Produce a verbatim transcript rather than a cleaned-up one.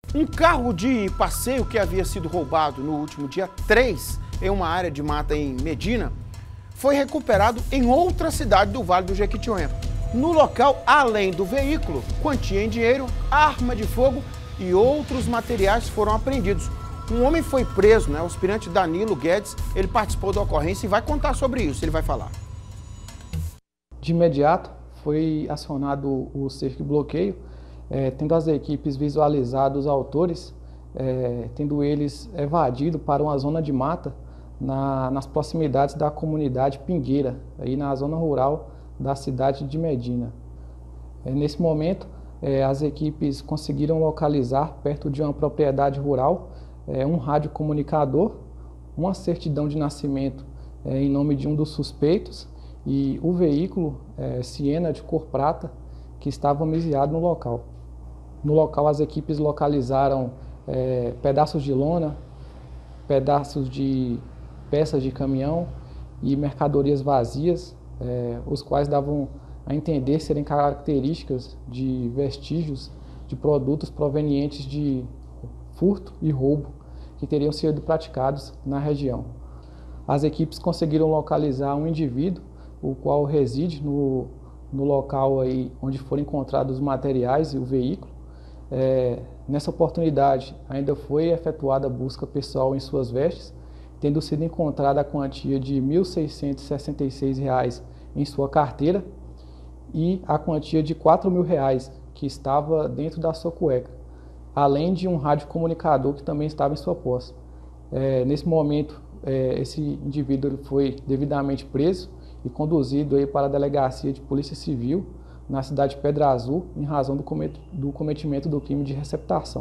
Um carro de passeio que havia sido roubado no último dia três em uma área de mata em Medina foi recuperado em outra cidade do Vale do Jequitinhonha. No local, além do veículo, quantia em dinheiro, arma de fogo e outros materiais foram apreendidos. Um homem foi preso, né? O aspirante Danilo Guedes, ele participou da ocorrência e vai contar sobre isso, ele vai falar. De imediato, foi acionado o cerco e bloqueio, é, tendo as equipes visualizado os autores, é, tendo eles evadido para uma zona de mata na, nas proximidades da comunidade Pingueira, aí na zona rural da cidade de Medina. É, nesse momento, é, as equipes conseguiram localizar, perto de uma propriedade rural, é, um radiocomunicador, uma certidão de nascimento é, em nome de um dos suspeitos e o veículo é, Siena de cor prata que estava homiziado no local. No local, as equipes localizaram é, pedaços de lona, pedaços de peças de caminhão e mercadorias vazias, é, os quais davam a entender serem características de vestígios de produtos provenientes de furto e roubo que teriam sido praticados na região. As equipes conseguiram localizar um indivíduo, o qual reside no, no local aí onde foram encontrados os materiais e o veículo. É, nessa oportunidade, ainda foi efetuada a busca pessoal em suas vestes, tendo sido encontrada a quantia de mil seiscentos e sessenta e seis reais em sua carteira e a quantia de quatro mil reais que estava dentro da sua cueca, além de um radiocomunicador que também estava em sua posse. É, nesse momento, é, esse indivíduo foi devidamente preso e conduzido aí para a delegacia de polícia civil na cidade de Pedra Azul, em razão do cometimento do crime de receptação.